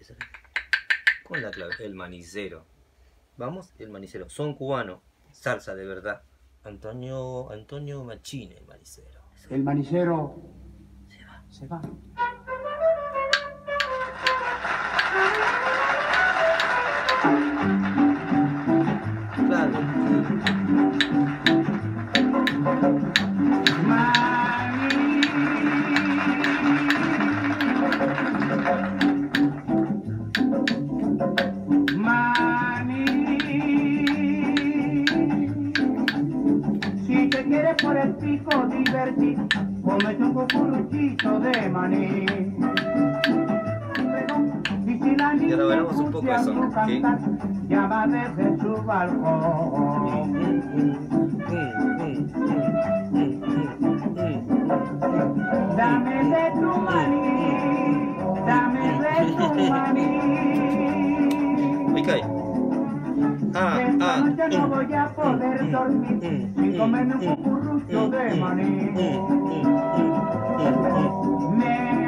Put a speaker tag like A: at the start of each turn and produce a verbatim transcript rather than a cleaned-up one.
A: empieza con la clave. El manicero. Vamos, el manicero. Son cubano. Salsa de verdad. Antonio, Antonio Machine, el manicero.
B: El manicero
A: Se va.
B: se va.
A: Claro.
B: Si te quieres por el pico divertir, cómete un cucuruchito de maní. Y si la
A: Y ahora
B: niña
A: bailamos un poco eso,
B: escucha tu
A: ¿sí?
B: cantar, llama desde su balcón. Dame de tu maní, dame de tu maní.
A: Ahí cae. Ah,
B: Esta
A: ah,
B: noche no voy a poder dormir sin comerme un cucurrucho de maní. Me